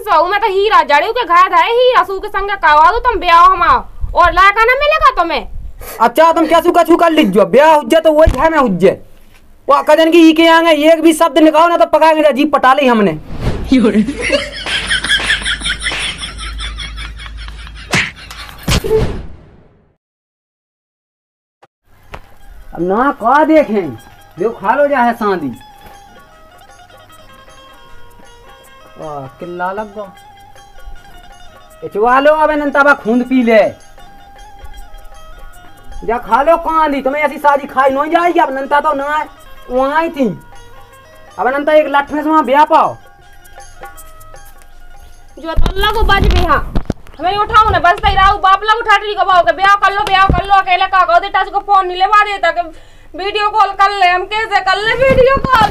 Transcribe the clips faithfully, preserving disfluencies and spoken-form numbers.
सो मैं तो हीरा जड़ू के घर है हीरा सू के संग कावा दो तुम ब्याह हम और लाका ना मिलेगा तुम्हें। अच्छा तुम क्या सुका छू कर लीजो ब्याह हुज्जे तो वही है मैं हुज्जे वो कजन की ई के आगे एक भी शब्द निकालो ना तो पकाएंगे जी पटा ली हमने। अब ना का देखें जो खा लो जा है शादी किल्ला लग गो इचवा लो अब नंताबा खून पी ले जा खा लो कहाँ दी तुम्हें ऐसी शादी खाई नहीं जाएगी। अब नंता तो ना वहां ही थी अब नंता एक लाठ में से वहां ब्याह पाओ जो तो अल्लाह को बाज में हां हमें उठाओ ना बस तेरा बाप लोग उठा ली कबाओ के ब्याह कर लो ब्याह कर लो अकेले का को देता को फोन नहीं लेवा देता कि वीडियो कॉल कर ले हम कैसे कर ले वीडियो कॉल।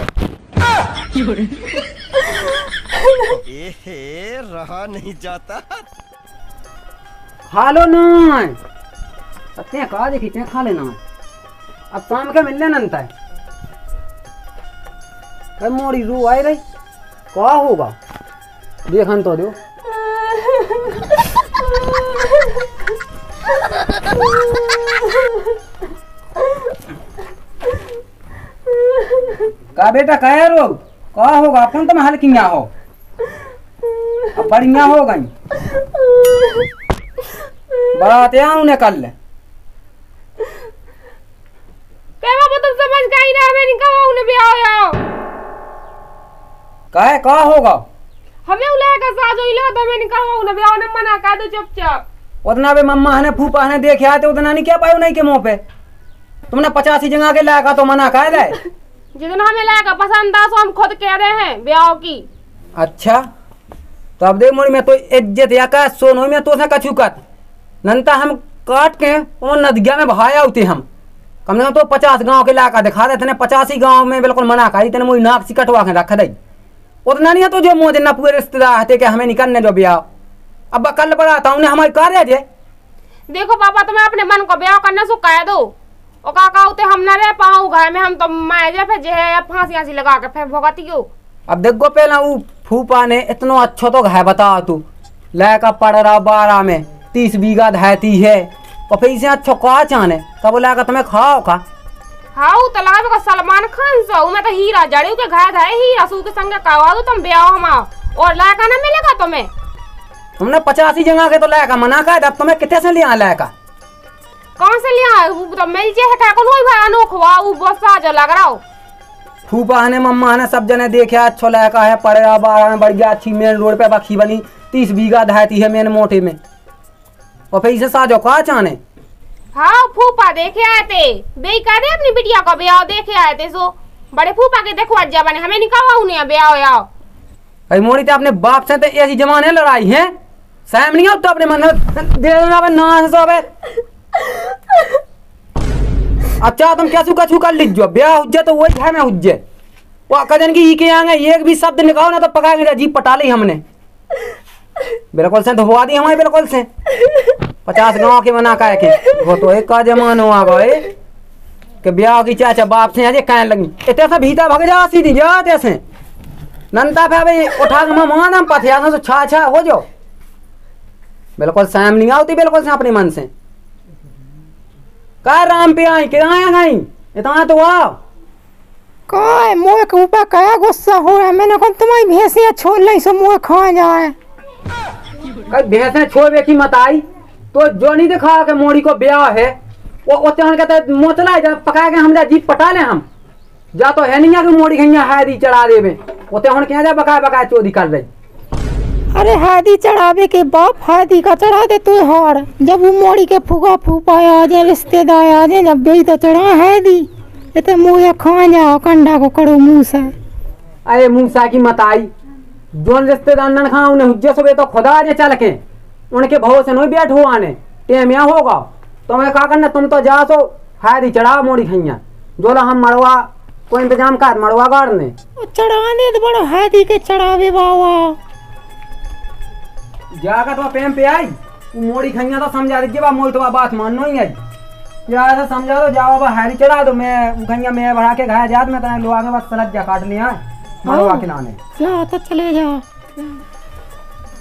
ए हे रहा नहीं जाता खा लो ना सत्य कहा देखी ते खा लेना अब शाम के मिलने नंता है अरे मोरी रू आई रही क्या होगा देखन तो दो का बेटा कहे रो क्या होगा अपन तो हल्कियां हो अब बढ़िया हो गई बात यहाँ उन्हें कर ले बाबा तुम समझ गई ना मैं नहीं कहा उन्हें ब्याह आओ कहे का होगा हमें उलाया का साज होइला तो मैं नहीं कहा उन्हें ब्याह ने मना कर दो चुपचाप उतना बे मम्मा ने फूफा ने देखे आते उतना नहीं क्या पायो नहीं के मुंह पे तुमने पचासी जगह के लाया का तो मना कर दे जितना हमें लाया का पसंद आ सो हम खुद कह रहे हैं ब्याह की। अच्छा तो अब देख मोरी में तो इज्जत या का सोनो में तो से कछु कत नंता हम काट के और नदिया में बहाया होते हम कम से कम तो पचास गांव के लाका दिखा देते पचासी गांव में बिल्कुल मना करी तेने मोरी नाक सी कटवा के रख दई उतना नहीं है तो जो मोजे ना पूरे रिश्तेदार हते के हमें निकलने जो ब्याह अब कल बढ़ाता हूँ हमारी कार्य जे देखो पापा तुम्हें अपने मन को ब्याह करने से कह दो और काका होते हम ना रह पाऊँ घर में हम तो मैं जे फिर जे है फांसी आंसी लगा के फिर भोगती क्यों। अब देखो पहला वो फूफा ने इतना अच्छा तो घर बता तू लैका पड़ रहा बारह में तीस बीघा धैती है और फिर इसे अच्छा कहा चाहने कब बोला तुम्हें खाओ खा हाँ तालाब का सलमान खान सो मैं तो हीरा जड़ू के घर है हीरा सू के संग कावा दो तुम ब्याह हम और लाका ना मिलेगा तुम्हें। तुमने पचासी जगह के तो लायका मना कर अब तुम्हें कितने से लिया लायका कौन से लिया तो मिल जे है कौन होई भाई अनोखवा वो बस साज लग रहा हो फूफा ने मम्मा ने सब जने देखे अच्छा लायका है पड़ेगा बारह में बढ़िया अच्छी मेन रोड पे बखी बनी तीस बीघा धैती है मेन मोटे में और फिर इसे साजो कहा चाहने। हाँ फूफा देखे आए थे बे करे अपनी बिटिया का ब्याह देखे आए थे सो बड़े फूफा के देखो अज्जा बने हमें नहीं कहा उन्हें ब्याह हो भाई मोरी तो अपने बाप से तो ऐसी जमाने लड़ाई है सहम नहीं हो तो अपने मन में दे देना ना सब अच्छा तुम क्या सुका छू कर लीजो ब्याह हुज्जे तो वही है मैं हुज्जे वो कजन की ई के आगे एक भी शब्द निकालो ना तो पकाएंगे जी पटा ली हमने बिल्कुल से धोवा दी हमारे बिल्कुल से पचास गांव के मना कह के वो तो एक का जमानो आ गए कि ब्याह की चाचा बाप से आज कहने लगी इतने से भीतर भग जा सीधी जाते से नंता पे भाई उठा के माना पथिया तो छा छा हो जाओ बिल्कुल सहम नहीं आती बिल्कुल से अपने मन से का राम पे आई कि आया नहीं इतना तो आओ काय मोए के ऊपर क्या गुस्सा हो रहा है मैंने कहा तुम्हारी भैंसिया छोड़ ली सो मोए खा जाए कई भैंसे छोड़ की मत आई तो जो नहीं दिखा के मोड़ी को ब्याह है वो उतन कहते मोचला जा पका के हम जीप पटा ले हम जा तो है नहीं है कि मोड़ी खैया हैदी चढ़ा देवे उते हुन क्या जा बका बका चोरी कर रही। अरे हादी चढ़ावे के बाप हादी का चढ़ा दे तू हार जब वो मोड़ी के फूका फूफा आ जाए रिश्तेदार आ जाए जब भी तो चढ़ा हादी इतने मुँह खा जाओ कंडा को करो मुँह से। अरे मूसा की मत आई जोन रिश्तेदार न खा उन्हें हुज्जे सुबह तो खुदा आ जाए चल के उनके भाव से नहीं बैठ हुआ ने टेम यहाँ होगा तो मैं कहा करना तुम तो जा सो हादी चढ़ा मोड़ी खैया जोला हम मरवा कोई इंतजाम कर मरवा गाड़ ने चढ़ाने तो बड़ा हादी के चढ़ावे बाबा जाकर तो प्रेम पे आई मोड़ी खैया तो समझा दीजिए बा मोड़ी तो बात मानना ही है या ऐसा समझा दो जाओ बा हैरी चढ़ा दो मैं खैया मैं बढ़ा के घाया जात में तने लोहा के बस सलट जा काट लिया मरवा के नाने जा तो चले जा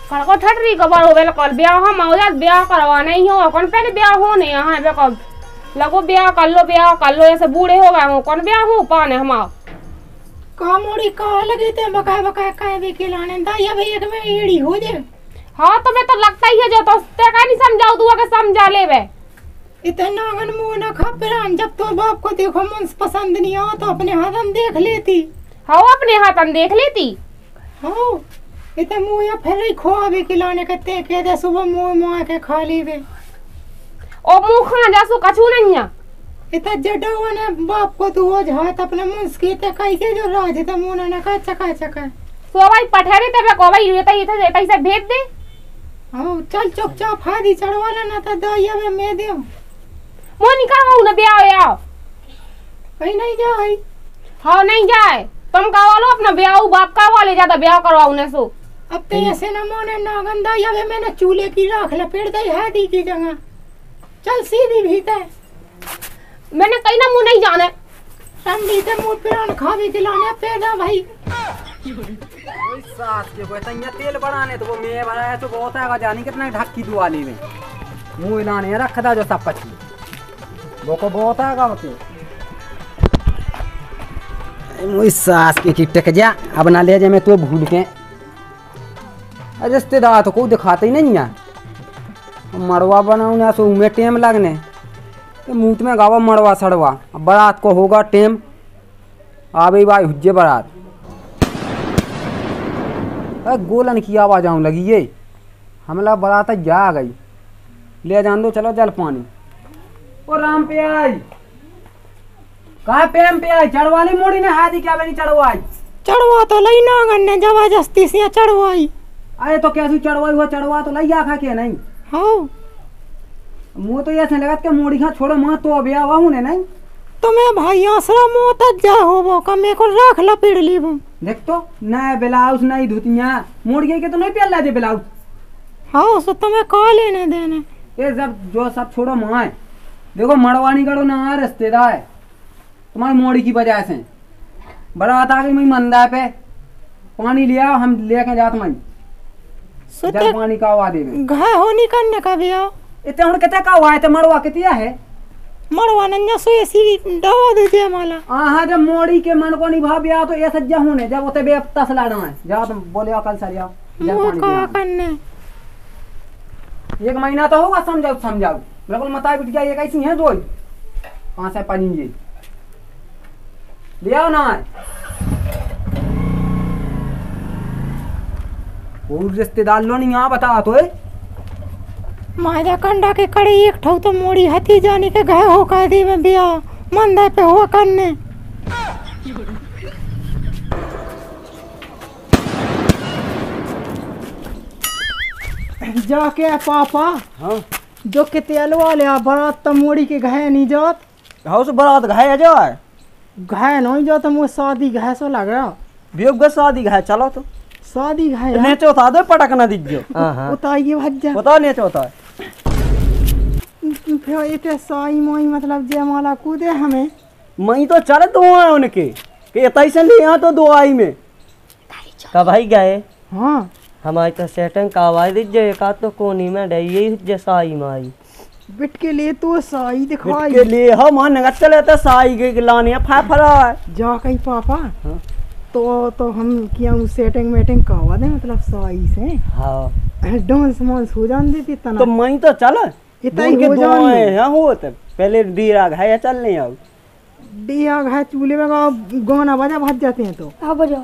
कड़को ठटरी कबर हो बेल कल ब्याह हम हो जात ब्याह करवा नहीं हो कौन पहले ब्याह हो नहीं यहाँ बे कब लगो ब्याह कर लो ब्याह कर लो ऐसे बूढ़े हो गए हो कौन ब्याह हो पाने हम का मोड़ी का लगे थे बका बका का भी खिलाने दा या भाई एक में एड़ी हो जाए। हाँ तुम्हें तो लगता ही है जो तो ते का नहीं समझाओ तू के समझा ले बे इतना अगन मुंह ना खा पिरान जब तो बाप को देखो मन पसंद नहीं आ तो अपने हाथन देख लेती। हाँ अपने हाथन देख लेती। हाँ इतना मुंह या फिर ही खोआ भी खिलाने करते के दे सुबह मुंह मुंह के खा ली वे ओ मुंह खा जा सो कछु नहीं है इतना जडो ने बाप को तू हो जात अपने मुंह ते कैसे जो राज त मुंह ना का चका चका सो भाई पठेरे ते को भाई ये तई इथे कैसे भेज दे। हाँ चल चुपचाप हादी चढ़वा लेना था दया में मैं दे मो निकाल ना ब्याह याओ कहीं नहीं जाए। हाँ नहीं जाए तुम कहवा लो अपना ब्याह बाप कहवा ले जाता ब्याह करवाऊ ने सो अब तो ऐसे न मोने ना गंदा या वे मैंने चूल्हे की राख लपेट दी है दी की जगह चल सीधी भीतर मैंने कहीं ना मुंह नहीं जाने ठंडी से मुंह पे खा भी खिलाने पैदा भाई ओए सास के कोई तन्या तेल बढ़ाने तो वो मैं बनाया तो बहुत है जानी कितना ढक्की दुआली में मुंह लाने रख दा जो सब पछी वो को बहुत है होते मोई सास के की टेक जा अब ना ले जा मैं तो भूल के रिश्तेदार तो कोई दिखाते ही नहीं है मड़वा बनाऊ ना सो में टेम लगने मुँह में गावा मड़वा सड़वा अब बारात को होगा टेम आबे भाई हुज्जे बारात गोलन की आवाज आऊं लगी ये हमला बारात जा गई ले जान दो चलो जल पानी ओ राम पे आई कहा पेम पे आई चढ़वाली मोड़ी ने हाथी क्या बनी चढ़वाई चढ़वा तो लई ना गन्ने जबरदस्ती से चढ़वाई अरे तो कैसे चढ़वाई हुआ चढ़वा तो लैया खा के नहीं। हाँ मुँह तो ऐसे लगा के मोड़ी खा छोड़ो माँ तो अभी आवा हूँ नहीं तुम्हें भाई आसरा मुँह तक जा हो वो कमे को रख लपेट ली वो देख तो नए ब्लाउज नई धुतियाँ मोड़ गई के तो नहीं पहन लाते ब्लाउज। हाँ सो तुम्हें कहा लेने देने ये सब जो सब छोड़ो माँ देखो मड़वानी करो ना रिश्तेदार तुम्हारी मोड़ी की वजह से बारात आ गई मई मंदा पे पानी लिया हम लेके जात मई जल पानी का हुआ दे घाय होनी करने का भी आओ इतने हम कितने का हुआ है तो मड़वा कितिया है मड़वा नन्या सो ऐसी दवा दे दिया माला हाँ जब मोड़ी के मन को निभा बिया तो ये सज्जा होने जब उते बे तसला ना है जाओ तुम बोले कल सर जाओ जल पानी करने एक महीना तो होगा समझाओ समझाओ बिल्कुल मता बिटिया ये कैसी है दो कहाँ से पानी जी ले आओ ना और रिश्तेदार लो नहीं यहाँ बता तो माजा कंडा के कड़े एक ठो तो मोड़ी हथी जाने के गए हो कह दी में बिया मंदा पे हुआ करने जाके पापा हाँ जो के तेल वाले बारात तो मोड़ी के घाय नहीं जात हाउस बारात घाय जाए घाय नहीं जात मुझे शादी घाय सो लग रहा बेग शादी घाय चलो तो शादी घाय नेचे उता दो पटक ना दीजिए उताइए भज्जा बताओ नेचे उता फिर इतने साई मोई मतलब जयमाला कूदे हमें मई तो चल दो आए उनके कि तैसे ले यहाँ तो दो आई में का भाई गए हाँ हमारी तो सेटिंग का आवाज दीजिए एक तो कोनी में डे यही जैसा आई माई बिट के लिए तो साई दिखवाई के लिए हम हाँ नगद चले तो साई के लानी है फाफरा जा कहीं पापा हाँ? तो तो हम किया सेटिंग मेटिंग करवा दे मतलब साई से हाँ डांस मांस हो जान देती तना तो मई तो चल इतना ही हो जान दे हाँ हो तो पहले डीरा घाया चल नहीं आओ डिया घाय चूल्हे में गाना बजा भज जाते हैं तो हाँ बजाओ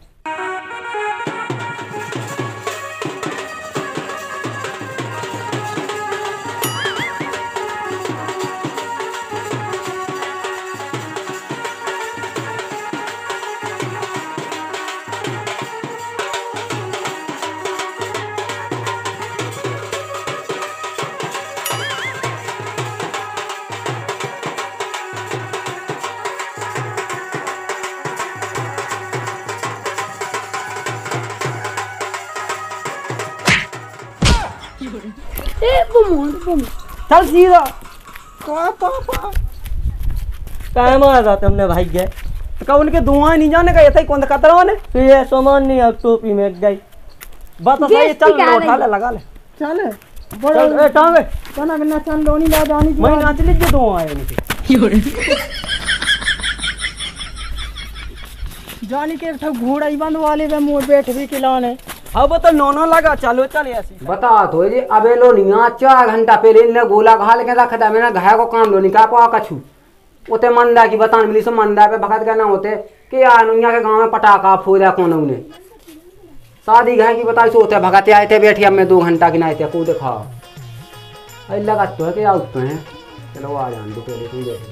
चल सीधा का पापा टाइम आ जाता हमने भाई गए तो का उनके दुआ नहीं जाने का ये था कौन कतरा ने तो ये सामान नहीं अब टोपी में गई बात तो सही है, चल लो, उठा ले, लगा ले। चल चल ए टांगे तना बिना चल लोनी ला जानी मैं नाच लीजिए दो आए उनके। जानी के था घोड़ा ही बंद वाले में मोर बैठ भी खिलाने। अब तो नोनो लगा, चलो चल ऐसी बता तो ये अबे लो निया चार घंटा पहले इनने गोला घाल के रख दा मैंने घाय को काम लो निका पा कछु ओते मंदा की बतान मिली सब मंदा पे भगत का ना होते कि यार नुनिया के गांव में पटाखा फोड़ा कौन उन्हें शादी घाय की बताई सो होते भगते आए थे बैठी अब मैं दो घंटा की नाई थे को देखा अरे लगा तो है कि आउट है। चलो आ जान दो पहले तुम देख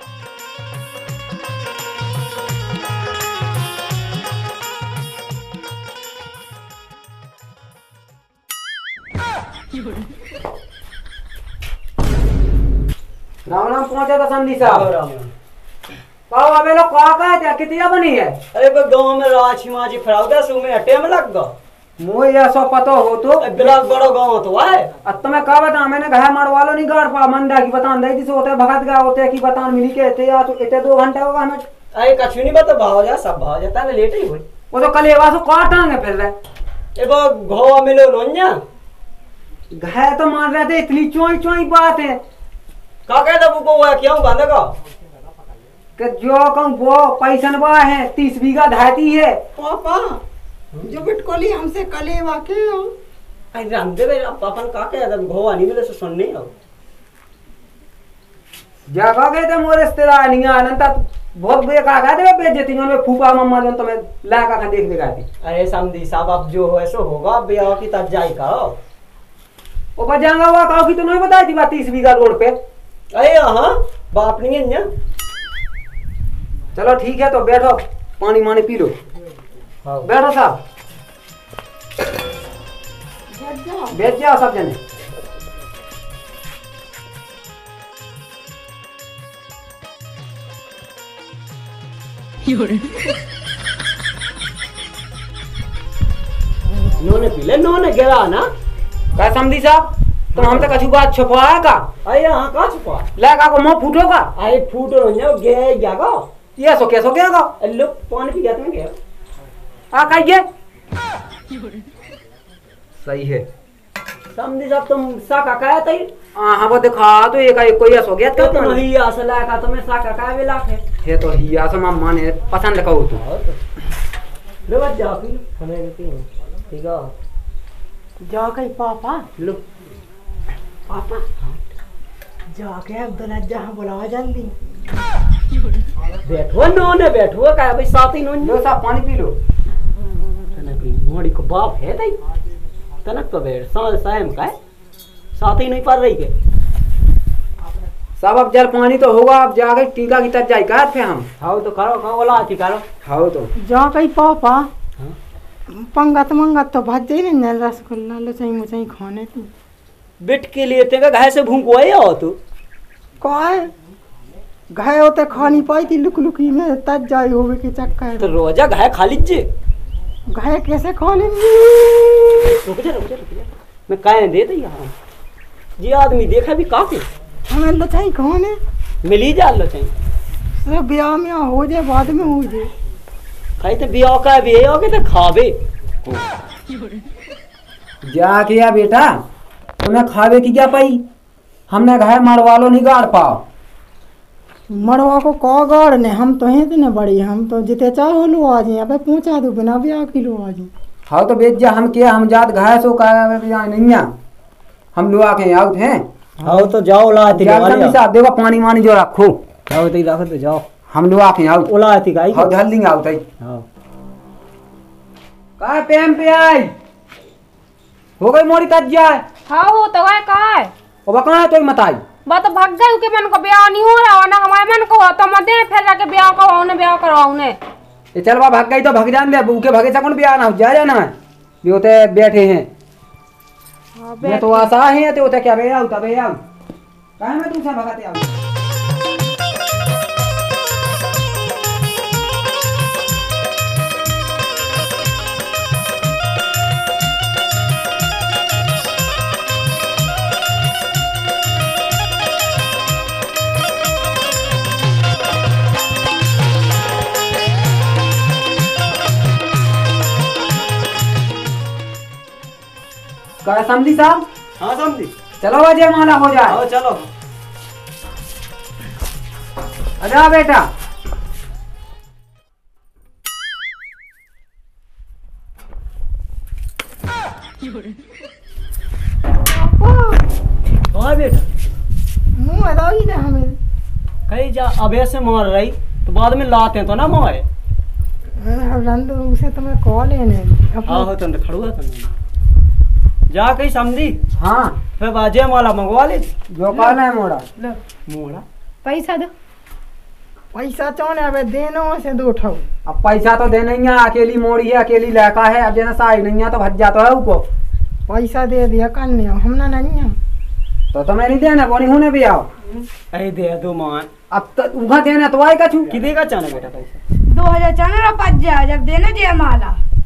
राम राम पहुंचा था संधि साहब। कहो अबे लोग कहा कहे थे कितिया बनी है? अरे बे गांव में राछी माजी फराउदा सु में टाइम लग गा मोय ये सब पतो हो तो बिलास बड़ो गांव तो है। अब तो मैं कहा बता मैंने घाय मारवा लो नहीं गाड़ पा मंदा की बतान दे दिस होते भगत गा होते की बतान मिली के थे या तो इतने दो घंटे होगा हमें। अरे कछु नहीं बता भाव जा सब भाव जाता है लेट ही हुई वो तो कल एवा सो काटांगे फिर रहे ए बो घोवा मिलो नोन्या घाय तो मार रहे थे इतनी चोई चोई बात है का कह दबू को वो क्यों बांधा का कि जो कहूँ वो पैसन बा है तीस बीघा धाती है पापा जो बिटकोली हमसे कले वाके हो अरे रामदेव अब अपन का कह दब घोवा नहीं मिले से सुनने हो जगह गए थे मोरे रिश्तेदार नहीं अनंता बहुत बेकार गए थे बेइज्जती में फूफा मम्मा जो तो मैं ला का देख दे गए थे। अरे समझी साहब अब जो हो ऐसो होगा ब्याह की तब जाई का वो बजांगा हुआ कहो कि तो नहीं बताई थी बात तीस बीघा रोड पे। अरे हाँ बाप नहीं है ना चलो ठीक है तो बैठो पानी मानी पी लो बैठो साहब बैठ जाओ सब जने। नोने पीले नोने गिरा ना का समझी साहब तुम हमसे कछु बात छुपवाया का? अरे हाँ का छुपा लगा को मुंह फूटो का? अरे फूट रो गे गया का ये सो कैसो गया का? लो पानी पी गया तुम गया आ कहिए सही है समझी साहब तुम सा का कहा था हां हां वो दिखा तो एक एक कोई ऐसो गया तो तो तुम ही असला का तुम्हें सा का कहा वेला है ये तो ही ऐसा मां ने पसंद कहो तू ले बच जाओ पी हमें पी ठीक है जा कहीं पापा लो पापा जाके अब्दुल्ला जहाँ बुलावा जल्दी बैठो नोने बैठो का भाई साथ ही नोन लो साहब पानी पी लो। तनक मोड़ी को बाप है तई तनक तो बैठ साल सायम का है साथ ही नहीं पड़ रही के सब अब जल पानी तो होगा अब जाके टीका की तरफ जाए का थे हम खाओ तो करो खाओ वाला आती करो खाओ तो जा कहीं पापा पंगत मंगत तो भज जाई ना रसगुल्ला लो चाहिए मुझे खाने तू बिट के लिए तेगा घाय से भूंकवाए हो तू काय घाय होते खानी पाई थी लुक लुकी में तज जाई होवे के चक्कर तो रोजा घाय खा लीजिए घाय कैसे खा लेंगे रुक जा रुक जा रुक जा मैं काहे दे दी यहां ये आदमी देखा भी काफी हमें लो चाहिए खाने मिली जा लो चाहिए सब ब्याह में हो जाए बाद में हो जाए खाई तो बिया का भी हो के तो खावे जा किया बेटा तुम्हें खावे की क्या पाई हमने घाय मारवा लो नहीं गाड़ पाओ मरवा को कौ गाड़ ने हम तो हैं इतने बड़ी हम तो जिते चाहो लो आ जाए अबे पहुंचा दो बिना ब्याह की लो आ जाए हाँ तो बेच जा हम क्या हम जात घाय सो का नहीं हम लोग आके आउट हैं आओ तो जाओ ला आती साहब देखो पानी मानी जो रखो जाओ तो रखो तो जाओ हम लोग आके आउट ओला आती गाई हाँ जल्दी आउट है हां का पेम पे आई हो गई मोरी तज जाए हाँ हो तो है कहा है अब कहाँ तो मताई बात तो भाग गए के मन को ब्याह नहीं हो रहा ना हमारे मन को तो मत दे फिर जाके ब्याह करवाओ ने ब्याह करवाओ ने ये चल बा भाग गई तो भाग जान दे बूके भागे सकूं ब्याह ना हो जा जाना है भी होते बैठे हैं मैं तो आशा है तो होते क्या बे आउ तबे आउ काहे मैं तुमसे भगाते आउ कहे समझी साहब? हाँ समझी। चलो वजह माला हो जाए। आओ चलो। अजा बेटा। हाँ बेटा। मुँह अदा ही ना हमें। कहीं जा अबे से मार रही तो बाद में लाते तो ना मारे। रंदू उसे तो मैं कॉल लेने। आहो तुम खड़ुआ तुम। जा कहीं समझी। हाँ फिर बाजे माला मंगवा ले। जो कॉल है मोड़ा। मोड़ा पैसा दो। पैसा चौन है देनो से दो उठाओ। अब पैसा तो दे नहीं है, अकेली मोड़ी है, अकेली लड़का है। अब जैसे साई नहीं है तो भज जाता है उसको। पैसा दे दिया करने हमना नहीं है तो तुम्हें नहीं देना बोनी होने भी आओ। अरे दे दो मान। अब तो उगा देना तो आई कछु कि देगा चाने बेटा पैसा। दो हजार चाना पच जा जब देना जे माला।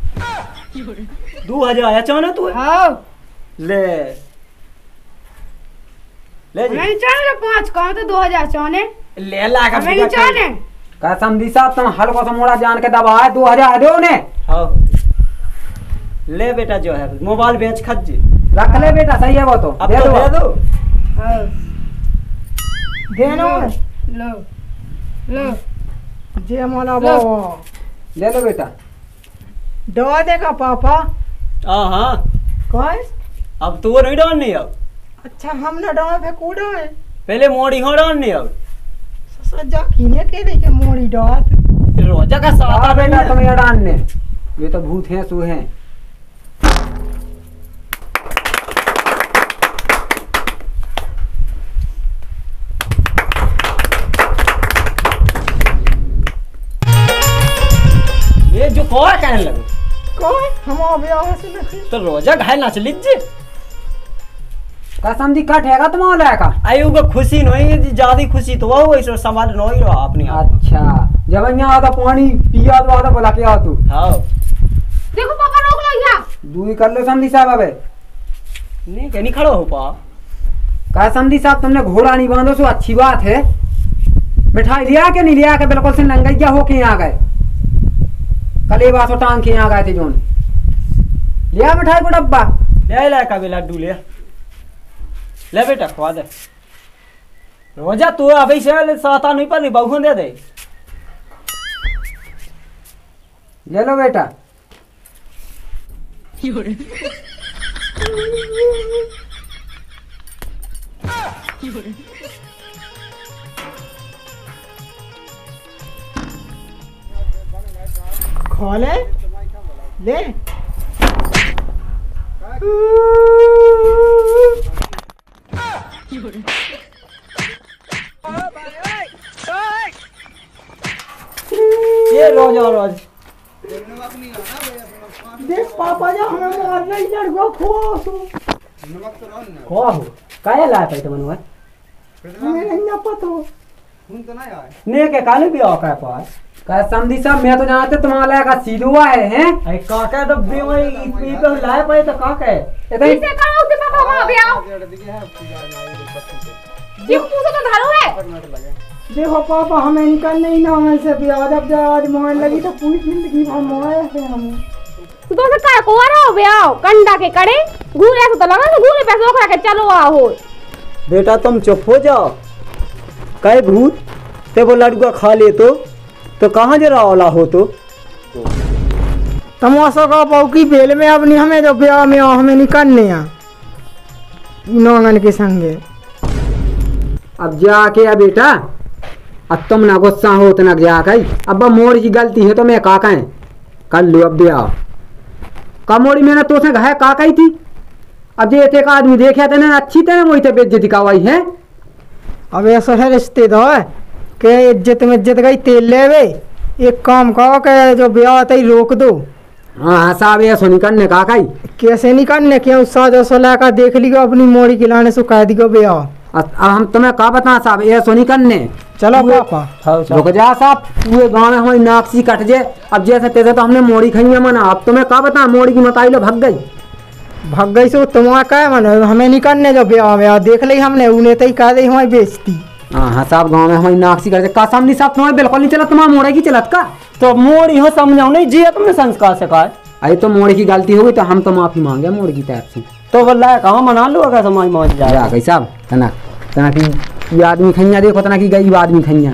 दो हजार आया चाने तू। हाँ ले ले जी। मैं चाने पाँच कहाँ तो दो हजार चाने ले ला का मैं चाने। कह समझी साहब तुम हल्को सा मोड़ा जान के दबा है। दो हजार दो ने। हाँ ले बेटा जो है मोबाइल बेच खत जी। रख ले बेटा, सही है वो तो। अब दे तो दो दे दो। हाँ देनो लो लो जे माला बाबा ले लो बेटा। दवा देगा पापा। हाँ हाँ कौन? अब तो वो नहीं डालनी अब। अच्छा हम ना डॉ पे कूड़ो है। पहले मोड़ी हो डालनी अब। सजा किने के देखे मोड़ी डात। रोजा का साथ आ बेटा तुम्हें अड़ानने। ये तो भूत हैं सू हैं। ये जो कौन कहने लगे कौन? हम अबे आवे से नहीं। तो रोजा घायल नाच लीजिए। का समझी कट हैगा तुम्हारा लड़का? आयु को खुशी नहीं ज्यादा खुशी तो वो ऐसा समाज नहीं रहा अपने आप। अच्छा जब यहाँ आता पानी पिया तो आता बोला के आ तू। हाँ देखो पापा रोक लो यहाँ। दूरी कर लो समझी साहब। अबे नहीं कहीं खड़ो हो पा। कहा समझी साहब तुमने घोड़ा नहीं बांधो सो अच्छी बात है। मिठाई लिया के नहीं लिया के बिल्कुल से नंगैया होके यहाँ गए। कल ये बात टांग के यहाँ गए थे जोन। लिया मिठाई को डब्बा। ले ले का लड्डू ले ले बेटा खवा दे। रोजा तू अभी से साता नहीं पर बहु दे दे। ले लो बेटा। खोले ले ये रोजा रोज देख पापा जा हमें मार नहीं लड़को खो खो हो काहे लाया पे तुमने हुआ हमें नहीं पता। ने के काले भी आओ का पास। कहा समझी साहब मैं तो जानते तुम्हारा लड़का सीधुआ है हैं। अरे काका तो बेवई पी पे लाया पे तो काका है। ये तो इसे करो उसे पापा वहाँ भी आओ। ये पूछो तो धारो है। देखो पापा हमें निकल नहीं ना हमें से भी आज अब आज मोहन लगी तो पूरी जिंदगी भर मोए से हम तो से काय को रहो बे आओ कंडा के करे घूरे से तो लगा तो घूरे पैसे ओकरा के चलो आओ। बेटा तुम चुप हो जाओ। कहे भूत ते वो लड़का खा ले तो तो कहाँ जरा औला हो तो तमाशा का पौकी बेल में अब नहीं हमें जो ब्याह में आओ हमें निकलने आ नौंगन के संगे। अब जाके आ बेटा। अब तुम ना गुस्सा हो तो ना जाके अब मोड़ की गलती है तो मैं काका है कर लो। अब दे आओ का मोड़ी मैंने तो से घाय काका ही थी। अब जे एक आदमी देखे थे ना अच्छी तरह वही बेइज्जती दिखावाई है। अब ऐसा है रिश्तेदार के इज्जत में इज्जत गई तेल ले वे एक काम करो के जो ब्याह तई रोक दो। हाँ हाँ साहब ऐसा निकलने काका ही कैसे निकलने क्यों साजो सोलह देख लियो अपनी मोड़ी के लाने सुखा दियो ब्याह। अब हम तुम्हें का बता साहब ऐसा निकलने। चलो पापा रुक जा साहब पूरे गाँव में हमारी नाकसी कट जाए। अब जैसे तैसे तो हमने मोड़ी खाई है मना। अब तुम्हें का बता मोड़ी की मताई लो भाग गई भाग गई सो तुम्हारा क्या है मन हमें निकलने जो ब्याह ब्याह देख ली हमने उन्हें तो ही कह दी हमारी बेइज्जती। हाँ हाँ साहब गाँव में हमारी नाकसी करते का सामने साहब तुम्हारे बिल्कुल नहीं चलत तुम्हारा मोड़े की चलत का। तो मोड़ी हो समझाओ नहीं जी तुमने संस्कार सिखाए। अरे तो मोड़ की गलती होगी तो हम तो माफी मांगे मोड़ की तरफ से। तो बोला कहाँ मना लो अगर समाज मान जा जाए कैसा तना तना की ये आदमी खैया देखो तना की गरीब आदमी खैया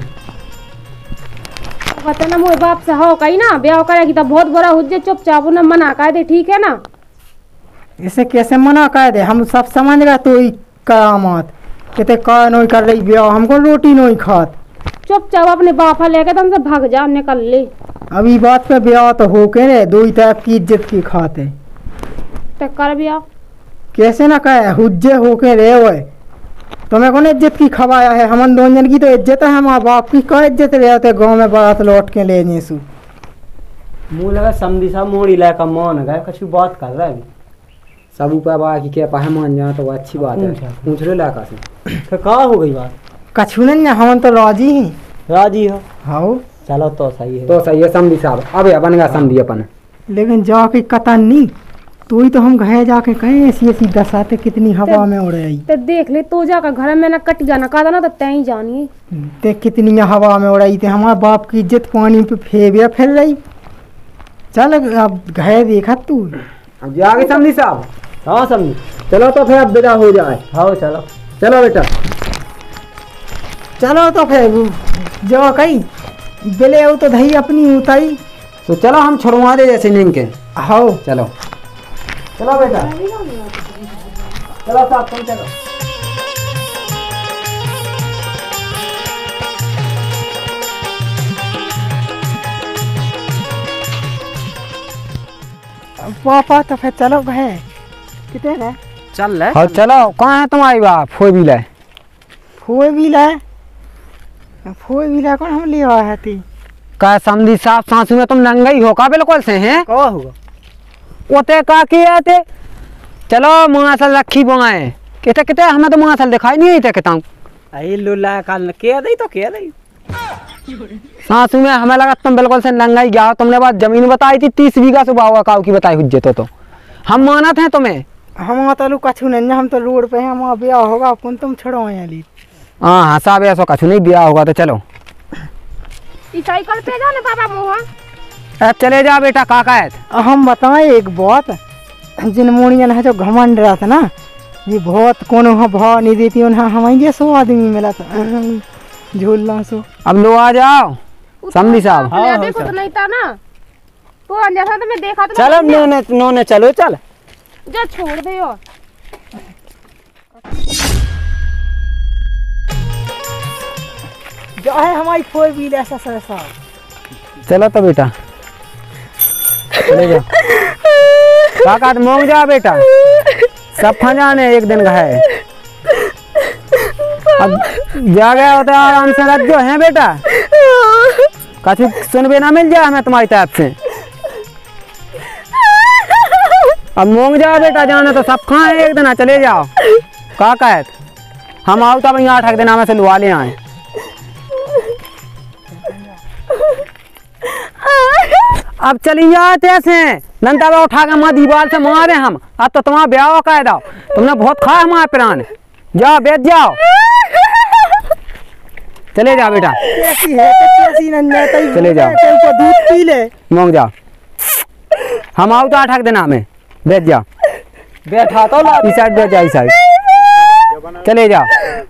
कहते ना मोए बाप से हो कही ना ब्याह करेगी तो बहुत बड़ा हुज्जे चुपचाप ना मना कर दे ठीक है ना। इसे कैसे मना कर दे, हम सब समझ गए तो ही करामत कहते का नहीं कर रही ब्याह, हमको रोटी नहीं खात। चुपचाप अपने बापा लेके तुमसे भाग जा निकल ले। अभी बात पे ब्याह तो हो के रे दो ही तरफ की इज्जत की खाते तो कर ब्याह कैसे ना कहे हुज्जे हो के रे वो तुम्हें कौन इज्जत की खवाया है, हमन दोनों जन की तो इज्जत है, हमारे बाप की क्या इज्जत रहे होते गाँव में बारात लौट के ले सु मुँह लगा समझी सा मोड़ी लायक मान गए कछु बात कर रहा है सब ऊपर बा की क्या पाहे मान जा तो वो अच्छी बात है पूछा। पूछ लो लाका से फिर कहाँ हो गई बात कछु नहीं हमन तो राजी ही राजी हो हाँ चलो तो सही है तो सही है समझी साहब अब बन गया समझी अपन लेकिन जाके कतन नहीं तो ही तो हम घर जाके कहें ऐसी ऐसी दसाते कितनी हवा में उड़ रही तो देख ले तो जाकर घर में ना कट जाना कहा था ना तो तय जानी देख कितनी हवा में उड़ रही थी, हमारे बाप की इज्जत पानी पे फेबिया फैल रही। चल अब घर देखा तू अब जाके समझी साहब हाँ समझी चलो तो फिर अब विदा हो जाए। हाँ चलो चलो बेटा चलो तो फिर जो कही बेले तो दही अपनी उताई तो चलो हम छोड़वा दे जैसे नींद के हाँ चलो चलो बेटा चलो साहब तुम चलो पापा तो फिर चलो घर कितने है चल रहे हाँ चलो कहाँ है तुम्हारी बाप four wheeler four wheeler four wheeler कौन हम ले आया थी का समझी साहब सांसू में तुम नंगाई हो का बिल्कुल से हैं कहाँ होगा ओते का के आते चलो मुआसल रखी बुआए किते किते हमें तो मुआसल दिखाई नहीं देते किताऊ आई लुला काल के दई तो के दई सांसू में हमें लगा तुम बिल्कुल से नंगाई गया हो। तुमने बात जमीन बताई थी तीस बीघा सुबह हुआ काऊ की बताई हुज्जे तो, तो हम माना थे तुम्हें हम तो कछु नहीं हम तो रोड पे हैं, हमारा ब्याह होगा कौन तुम छोड़ो यहाँ ली हाँ हाँ साहब ऐसा कछु नहीं ब्याह होगा तो चलो इस साइकिल पे जाने पापा मोहा अब चले जा बेटा काका है हम बताएं एक बात जिन मोड़ियन है जो घमंड रहा था ना ये बहुत कोनो हाँ भाव नहीं देती उन्हें हमारे सौ आदमी मिला था झूलना सो अब लो आ जाओ समझी साहब हाँ, देखो तो नहीं था ना तो अंदर था तो मैं देखा तो चल अब नोने नोने चलो चल जो छोड़ दे और जो है हमारी फोर व्हीलर ऐसा सरसा चलो तो बेटा चले जाओ काका मोंग जा बेटा सब फंजाने एक दिन का है अब जा गया होता है आराम से रख जो है बेटा कछु सुनबे ना मिल जाए हमें तुम्हारी तरफ से अब मोंग जाओ बेटा जाने तो सब खाए एक दिन चले जाओ का कहत हम आओ तब यहाँ आठ दिन हमें से लुआ ले आए अब चली जाते ऐसे नंदा बा उठा के माँ दीवार से मारे हम अब तो तुम्हारा ब्याह कह दो तुमने बहुत खाया हमारे प्राण जाओ बेच जाओ चले जाओ बेटा कैसी है कैसी नन्या तई चले जाओ। को दूध पी ले मोंग जाओ हम आओ तो आठ दिन में बेच जाओ बैठा तो ला इस साइड बेच जाओ इस साइड चले जाओ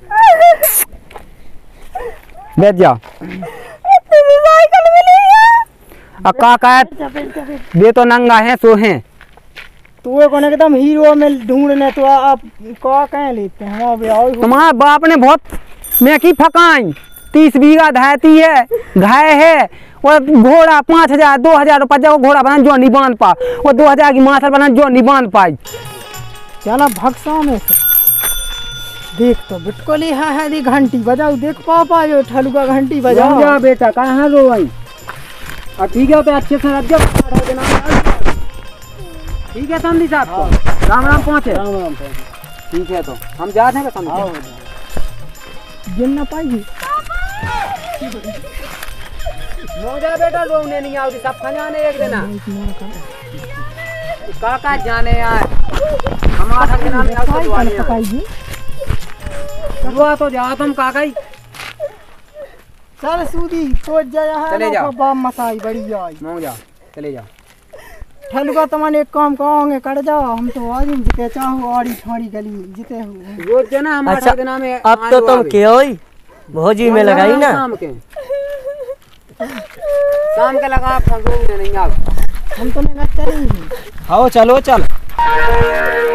बेच जाओ अब का कह ये तो नंगा है सो हैं तू कौन एकदम हीरो में ढूंढने तो आप का कह लेते हैं हम ब्याह ही हो- तुम्हारा बाप ने बहुत मैं की फकाई तीस बीघा धाती है घाय है और घोड़ा पाँच हजार दो हजार रुपया जब घोड़ा बना जो नहीं बांध पा और दो हजार की माथर बना जो नहीं बांध पाई चला भक्सा में से देख तो बिटकोली है है दी घंटी बजाओ देख पापा जो ठलुका घंटी बजाओ जा बेटा कहाँ रो भाई और ठीक है तो अच्छे से रख जाओ ठीक है समझी साहब को राम राम पहुँचे राम राम ठीक है तो हम जाते हैं समझी गिन ना पाएगी मोजा बेटा रोने नहीं आओगी सब खजाने एक देना काका जाने यार हमारा खजाना में आपको दुआ नहीं पाएगी दुआ तो जा तुम काका ही चल सूदी तो जाया है चले ना जाओ। बाप मसाई बड़ी आई मोंग जाओ चले जाओ ठलुका तमन एक काम कहोगे कर जाओ हम तो आज ही जीते चाहो आड़ी ठाड़ी गली में जीते हो रोज जो ना हम अच्छा, अठारह दिना में अब तो तुम के होई भोजी में लगाई ना शाम के शाम के लगा फोन नहीं आप हम तो नहीं चली आओ चलो चल